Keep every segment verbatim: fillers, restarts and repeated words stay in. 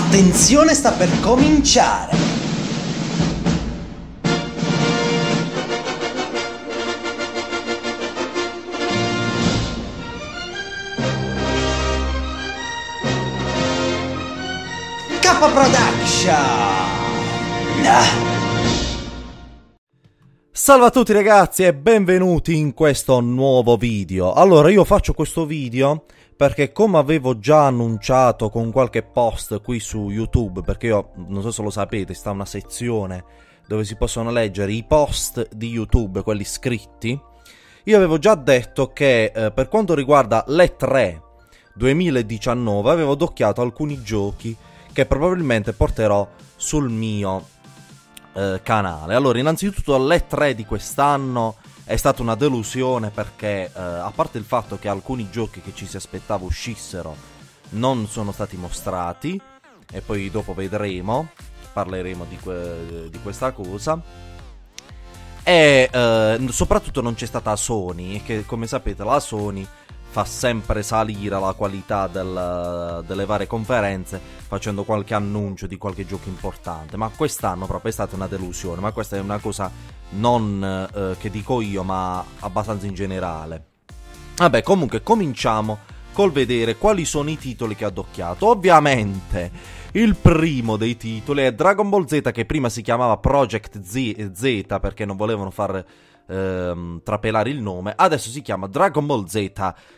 Attenzione, sta per cominciare! K Production! Salve a tutti ragazzi e benvenuti in questo nuovo video. Allora, io faccio questo video perché, come avevo già annunciato con qualche post qui su YouTube, perché io, non so se lo sapete, sta una sezione dove si possono leggere i post di YouTube, quelli scritti. Io avevo già detto che eh, per quanto riguarda l'E tre duemiladiciannove avevo docchiato alcuni giochi che probabilmente porterò sul mio eh, canale. Allora, innanzitutto l'E tre di quest'anno è stata una delusione perché, eh, a parte il fatto che alcuni giochi che ci si aspettava uscissero non sono stati mostrati, e poi dopo vedremo, parleremo di, que di questa cosa, e eh, soprattutto non c'è stata Sony, che come sapete la Sony fa sempre salire la qualità del, delle varie conferenze facendo qualche annuncio di qualche gioco importante, ma quest'anno proprio è stata una delusione. Ma questa è una cosa non eh, che dico io, ma abbastanza in generale. Vabbè, comunque cominciamo col vedere quali sono i titoli che ho addocchiato. Ovviamente il primo dei titoli è Dragon Ball Z, che prima si chiamava Project Z, Z perché non volevano far ehm, trapelare il nome. Adesso si chiama Dragon Ball Z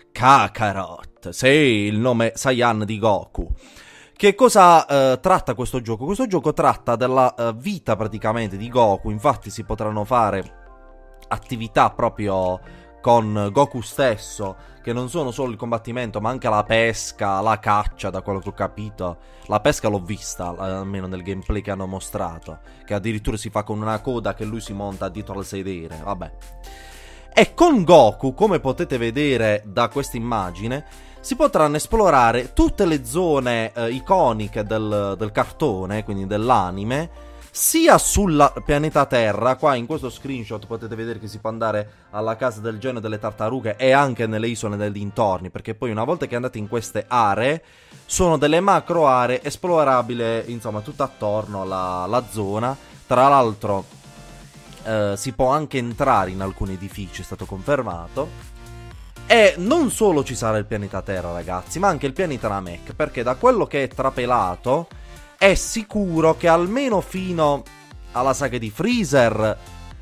Kakarot, sì, il nome Saiyan di Goku. Che cosa eh, tratta questo gioco? Questo gioco tratta della eh, vita praticamente di Goku. Infatti si potranno fare attività proprio con Goku stesso, che non sono solo il combattimento ma anche la pesca, la caccia, da quello che ho capito. La pesca l'ho vista, almeno nel gameplay che hanno mostrato, che addirittura si fa con una coda che lui si monta dietro al sedere, vabbè. E con Goku, come potete vedere da questa immagine, si potranno esplorare tutte le zone eh, iconiche del, del cartone, quindi dell'anime, sia sul pianeta Terra. Qua in questo screenshot potete vedere che si può andare alla casa del genio delle tartarughe e anche nelle isole dei dintorni, perché poi una volta che andate in queste aree sono delle macro aree esplorabili, insomma, tutto attorno alla, alla zona. Tra l'altro eh, si può anche entrare in alcuni edifici, è stato confermato. E non solo ci sarà il pianeta Terra, ragazzi, ma anche il pianeta Namek, perché da quello che è trapelato è sicuro che almeno fino alla saga di Freezer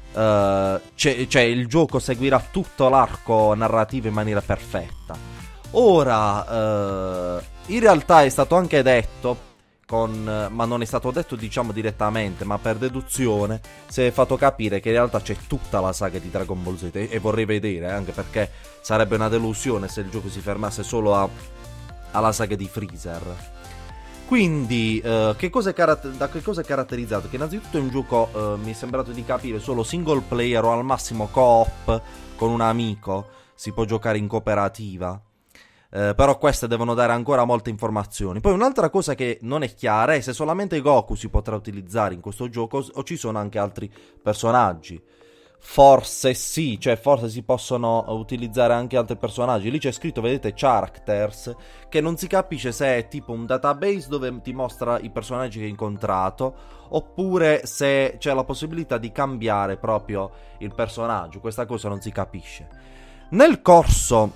uh, cioè il gioco seguirà tutto l'arco narrativo in maniera perfetta. Ora, uh, in realtà è stato anche detto, con, ma non è stato detto diciamo direttamente, ma per deduzione si è fatto capire che in realtà c'è tutta la saga di Dragon Ball Z, e, e vorrei vedere, anche perché sarebbe una delusione se il gioco si fermasse solo a, alla saga di Freezer. Quindi, uh, che cosa da che cosa è caratterizzato? Che innanzitutto è un gioco, uh, mi è sembrato di capire, solo single player o al massimo co-op con un amico. Si può giocare in cooperativa, uh, però queste devono dare ancora molte informazioni. Poi un'altra cosa che non è chiara è se solamente Goku si potrà utilizzare in questo gioco o ci sono anche altri personaggi. Forse sì, cioè forse si possono utilizzare anche altri personaggi. Lì c'è scritto, vedete, characters, che non si capisce se è tipo un database dove ti mostra i personaggi che hai incontrato, oppure se c'è la possibilità di cambiare proprio il personaggio. Questa cosa non si capisce. Nel corso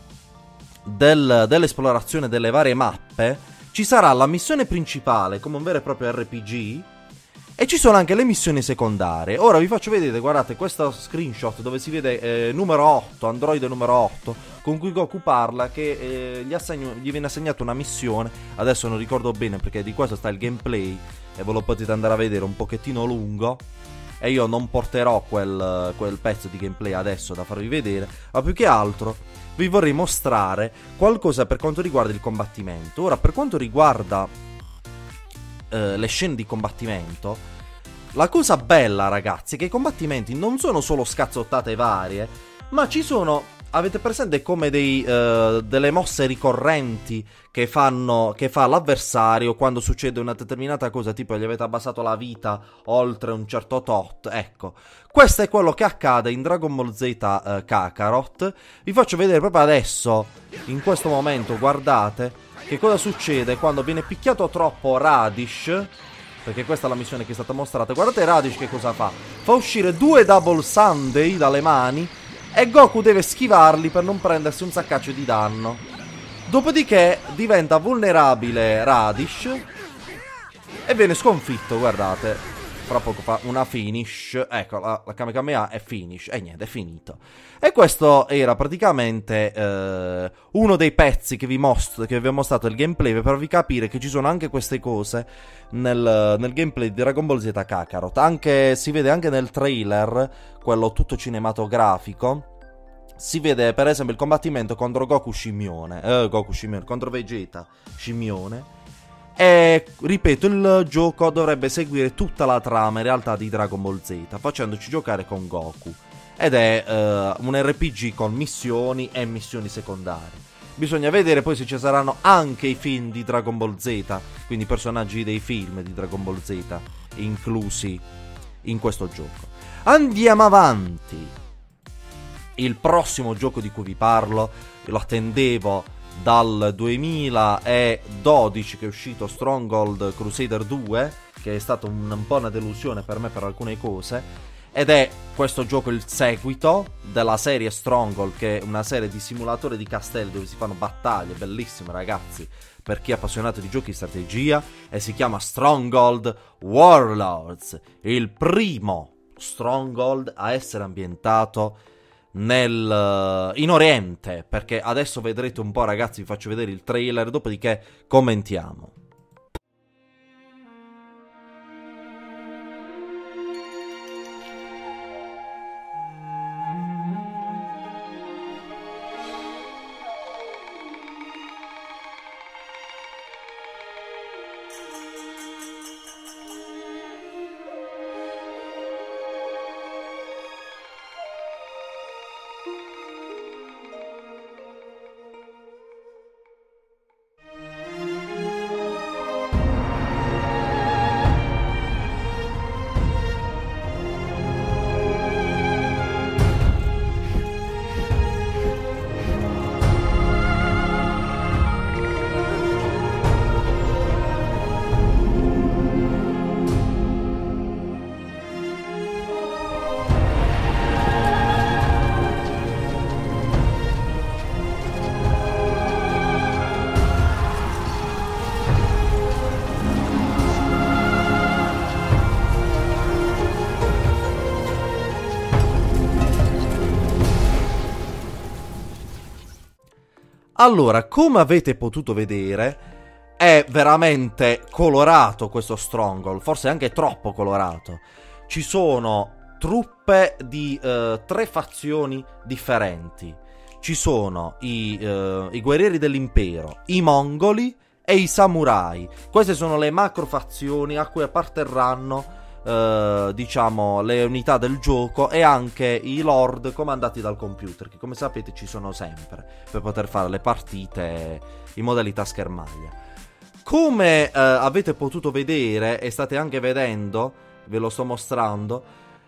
del, dell'esplorazione delle varie mappe ci sarà la missione principale come un vero e proprio R P G, e ci sono anche le missioni secondarie. Ora vi faccio vedere, guardate, questo screenshot dove si vede eh, numero otto, androide numero otto, con cui Goku parla, che eh, gli, assegno, gli viene assegnata una missione. Adesso non ricordo bene perché di questo sta il gameplay e ve lo potete andare a vedere, un pochettino lungo, e io non porterò quel, quel pezzo di gameplay adesso da farvi vedere, ma più che altro vi vorrei mostrare qualcosa per quanto riguarda il combattimento. Ora, per quanto riguarda Uh, le scene di combattimento, la cosa bella, ragazzi, è che i combattimenti non sono solo scazzottate varie, ma ci sono avete presente come dei, uh, delle mosse ricorrenti che fanno che fa l'avversario quando succede una determinata cosa, tipo gli avete abbassato la vita oltre un certo tot? Ecco, questo è quello che accade in Dragon Ball Z uh, Kakarot. Vi faccio vedere proprio adesso, in questo momento, guardate che cosa succede quando viene picchiato troppo Radish, perché questa è la missione che è stata mostrata. Guardate Radish che cosa fa, fa uscire due Double Sunday dalle mani e Goku deve schivarli per non prendersi un saccaccio di danno. Dopodiché diventa vulnerabile Radish e viene sconfitto, guardate. Fra poco fa una finish. Ecco, la, la Kame Kame Ha è finish. E niente, è finito. E questo era praticamente eh, uno dei pezzi che vi, mostro, che vi ho mostrato il gameplay, per farvi capire che ci sono anche queste cose nel, nel gameplay di Dragon Ball Z Kakarot. Anche, si vede anche nel trailer, quello tutto cinematografico. Si vede per esempio il combattimento contro Goku Scimmione. Eh, Goku Scimmione, contro Vegeta Scimmione. E ripeto, il gioco dovrebbe seguire tutta la trama in realtà di Dragon Ball Z, facendoci giocare con Goku. Ed è uh, un R P G con missioni e missioni secondarie. Bisogna vedere poi se ci saranno anche i film di Dragon Ball Z, quindi personaggi dei film di Dragon Ball Z inclusi in questo gioco. Andiamo avanti. Il prossimo gioco di cui vi parlo, lo attendevo dal duemiladodici che è uscito, Stronghold Crusader due, che è stata un, un po' una delusione per me per alcune cose, ed è questo gioco il seguito della serie Stronghold, che è una serie di simulatori di castelli dove si fanno battaglie, bellissime ragazzi, per chi è appassionato di giochi di strategia, e si chiama Stronghold Warlords, il primo Stronghold a essere ambientato nel in Oriente, perché adesso vedrete un po', ragazzi, vi faccio vedere il trailer, dopodiché commentiamo. Allora, come avete potuto vedere, è veramente colorato questo Stronghold, forse anche troppo colorato. Ci sono truppe di uh, tre fazioni differenti. Ci sono i, uh, i guerrieri dell'impero, i mongoli e i samurai. Queste sono le macro fazioni a cui apparterranno Uh, diciamo le unità del gioco, e anche i lord comandati dal computer, che come sapete ci sono sempre per poter fare le partite in modalità schermaglia. Come uh, avete potuto vedere e state anche vedendo, ve lo sto mostrando,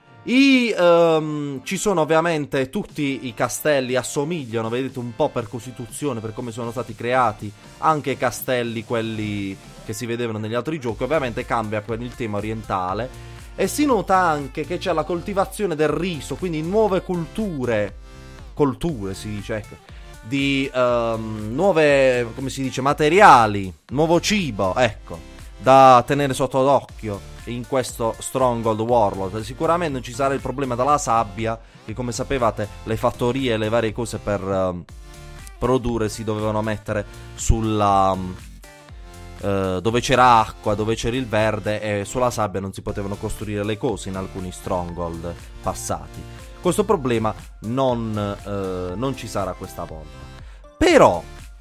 i, um, ci sono ovviamente tutti i castelli, assomigliano, vedete un po' per costituzione, per come sono stati creati, anche i castelli, quelli che si vedevano negli altri giochi. Ovviamente cambia per il tema orientale, e si nota anche che c'è la coltivazione del riso, quindi nuove culture, colture si dice, ecco, di um, nuove, come si dice, materiali, nuovo cibo, ecco, da tenere sotto d'occhio in questo Stronghold Warlord. Sicuramente non ci sarà il problema della sabbia, che come sapevate le fattorie e le varie cose per uh, produrre si dovevano mettere sulla... Um, Uh, dove c'era acqua, dove c'era il verde, e sulla sabbia non si potevano costruire le cose in alcuni Stronghold passati. Questo problema non, uh, non ci sarà questa volta. Però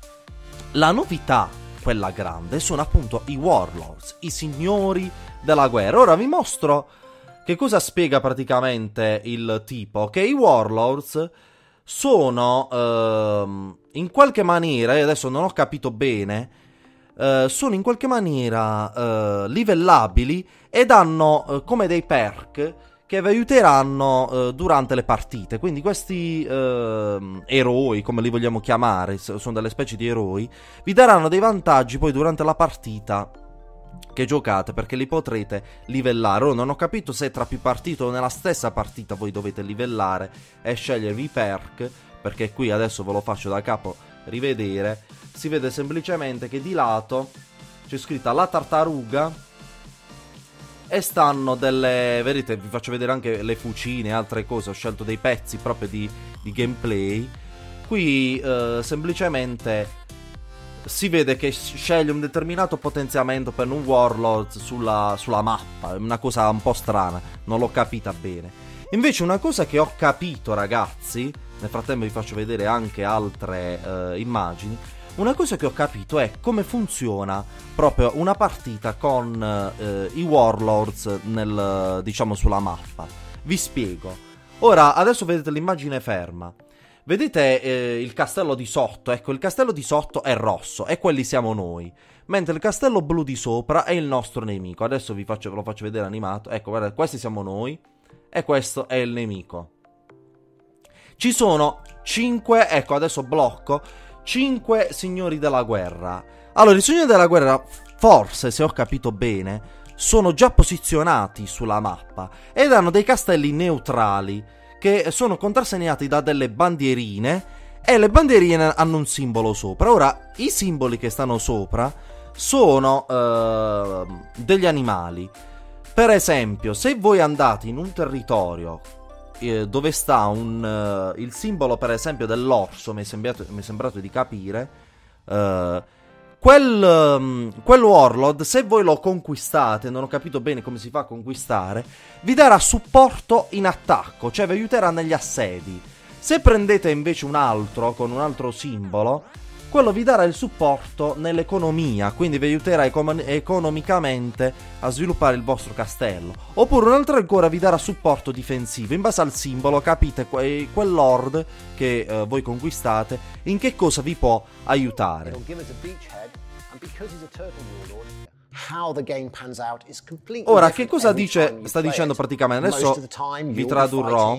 la novità, quella grande, sono appunto i Warlords, i signori della guerra. Ora vi mostro che cosa spiega praticamente il tipo, che i Warlords sono ehm, in qualche maniera, e adesso non ho capito bene, eh, sono in qualche maniera eh, livellabili ed hanno eh, come dei perk che vi aiuteranno eh, durante le partite. Quindi questi eh, eroi, come li vogliamo chiamare, sono delle specie di eroi, vi daranno dei vantaggi poi durante la partita che giocate, perché li potrete livellare. Ora non ho capito se tra più partite o nella stessa partita voi dovete livellare e scegliervi i perk, perché qui adesso ve lo faccio da capo rivedere. Si vede semplicemente che di lato c'è scritta la tartaruga e stanno delle, vedete, vi faccio vedere anche le fucine e altre cose. Ho scelto dei pezzi proprio di, di gameplay. Qui eh, semplicemente si vede che sceglie un determinato potenziamento per un Warlord sulla, sulla mappa. È una cosa un po' strana, non l'ho capita bene. Invece una cosa che ho capito, ragazzi, nel frattempo vi faccio vedere anche altre eh, immagini. Una cosa che ho capito è come funziona proprio una partita con eh, i Warlords nel, diciamo, sulla mappa. Vi spiego. Ora, adesso vedete l'immagine ferma. Vedete eh, il castello di sotto? Ecco, il castello di sotto è rosso e quelli siamo noi. Mentre il castello blu di sopra è il nostro nemico. Adesso vi faccio, ve lo faccio vedere animato. Ecco, guardate, questi siamo noi e questo è il nemico. Ci sono cinque, ecco, adesso blocco, cinque signori della guerra. Allora, i signori della guerra, forse, se ho capito bene, sono già posizionati sulla mappa ed hanno dei castelli neutrali che sono contrassegnati da delle bandierine, e le bandierine hanno un simbolo sopra. Ora, i simboli che stanno sopra sono eh, degli animali. Per esempio, se voi andate in un territorio eh, dove sta un, uh, il simbolo, per esempio, dell'orso, mi è sembrato, mi è sembrato di capire, uh, quel, um, quel Warlord, se voi lo conquistate, non ho capito bene come si fa a conquistare, vi darà supporto in attacco, cioè vi aiuterà negli assedi. Se prendete invece un altro, con un altro simbolo, quello vi darà il supporto nell'economia, quindi vi aiuterà econ- economicamente a sviluppare il vostro castello. Oppure un altro ancora vi darà supporto difensivo. In base al simbolo capite que- quel lord che uh, voi conquistate in che cosa vi può aiutare. Ora, che cosa dice, sta dicendo praticamente? Adesso vi tradurrò.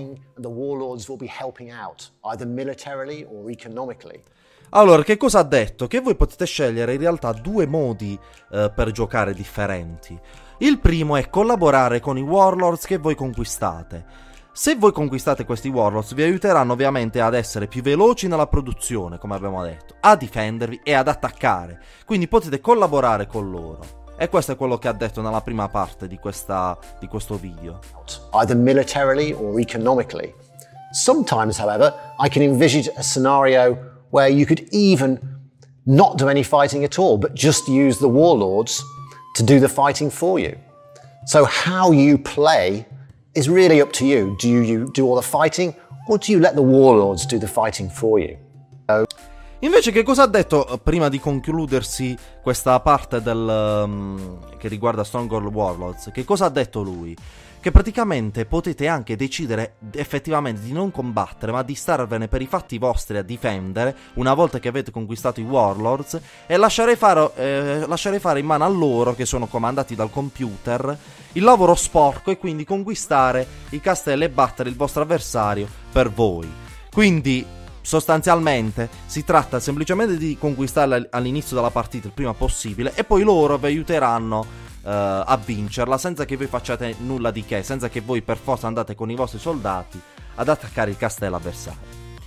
Allora, che cosa ha detto? Che voi potete scegliere in realtà due modi eh, per giocare differenti. Il primo è collaborare con i Warlords che voi conquistate. Se voi conquistate questi Warlords vi aiuteranno ovviamente ad essere più veloci nella produzione, come abbiamo detto, a difendervi e ad attaccare. Quindi potete collaborare con loro. E questo è quello che ha detto nella prima parte di, questa, di questo video. Either militarily or economically. Sometimes, however, I can envisage a scenario where you could even not do any fighting at all, but just use the warlords to do the fighting for you. So how you play is really up to you. Do you do all the fighting, or do you let the warlords do the fighting for you? So invece che cosa ha detto prima di concludersi questa parte del, um, che riguarda Stronghold Warlords? Che cosa ha detto lui? Che praticamente potete anche decidere effettivamente di non combattere, ma di starvene per i fatti vostri a difendere una volta che avete conquistato i Warlords e lasciare fare, eh, lasciare fare in mano a loro, che sono comandati dal computer, il lavoro sporco e quindi conquistare i castelli e battere il vostro avversario per voi. Quindi sostanzialmente si tratta semplicemente di conquistarla all'inizio della partita il prima possibile e poi loro vi aiuteranno Uh, a vincerla senza che voi facciate nulla di che, senza che voi per forza andate con i vostri soldati ad attaccare il castello avversario.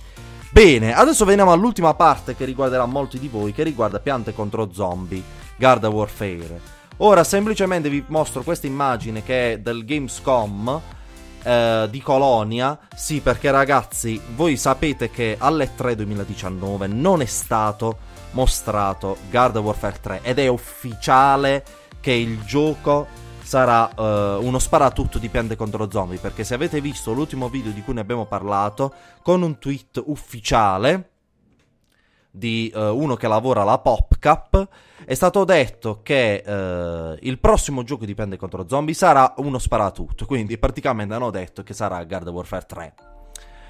Bene, adesso veniamo all'ultima parte che riguarderà molti di voi, che riguarda piante contro zombie, Garden Warfare. Ora semplicemente vi mostro questa immagine che è del Gamescom uh, di Colonia. Sì, perché ragazzi, voi sapete che all'E tre duemiladiciannove non è stato mostrato Garden Warfare tre ed è ufficiale che il gioco sarà uh, uno sparatutto di piante contro zombie, perché se avete visto l'ultimo video di cui ne abbiamo parlato, con un tweet ufficiale di uh, uno che lavora alla PopCap, è stato detto che uh, il prossimo gioco di piante contro zombie sarà uno sparatutto, quindi praticamente hanno detto che sarà Garden Warfare tre.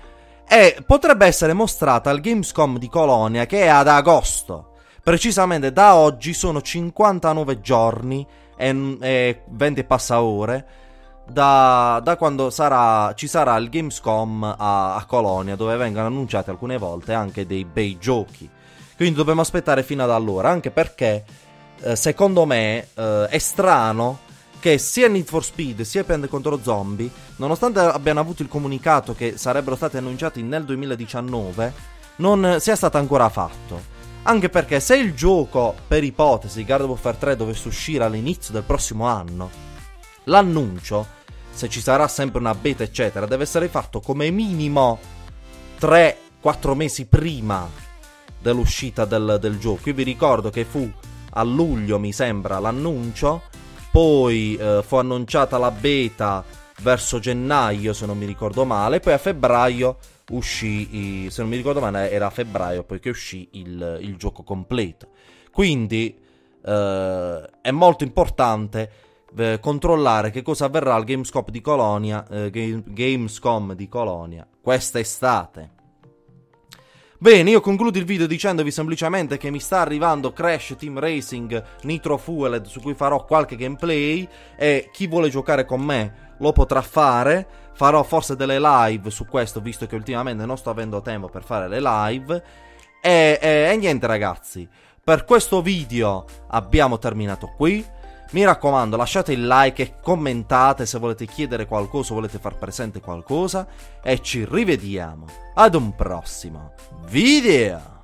e potrebbe essere mostrata al Gamescom di Colonia, che è ad agosto. Precisamente da oggi sono cinquantanove giorni e, e venti e passa ore da, da quando sarà, ci sarà il Gamescom a, a Colonia, dove vengono annunciati alcune volte anche dei bei giochi. Quindi dobbiamo aspettare fino ad allora, anche perché eh, secondo me eh, è strano che sia Need for Speed sia Plant contro Zombie, nonostante abbiano avuto il comunicato che sarebbero stati annunciati nel duemiladiciannove, non sia stato ancora fatto. Anche perché se il gioco, per ipotesi, Garden of Warfare tre dovesse uscire all'inizio del prossimo anno, l'annuncio, se ci sarà sempre una beta eccetera, deve essere fatto come minimo tre quattro mesi prima dell'uscita del, del gioco. Io vi ricordo che fu a luglio, mi sembra, l'annuncio, poi eh, fu annunciata la beta verso gennaio, se non mi ricordo male, poi a febbraio uscì, se non mi ricordo male era a febbraio poi che uscì il, il gioco completo. Quindi eh, è molto importante eh, controllare che cosa avverrà al Gamescom di Colonia, eh, Game, Gamescom di Colonia quest'estate. Bene, io concludo il video dicendovi semplicemente che mi sta arrivando Crash Team Racing Nitro Fueled, su cui farò qualche gameplay, e chi vuole giocare con me lo potrà fare. Farò forse delle live su questo, visto che ultimamente non sto avendo tempo per fare le live. E, e, e niente ragazzi, per questo video abbiamo terminato qui. Mi raccomando, lasciate il like e commentate se volete chiedere qualcosa, volete far presente qualcosa, e ci rivediamo ad un prossimo video.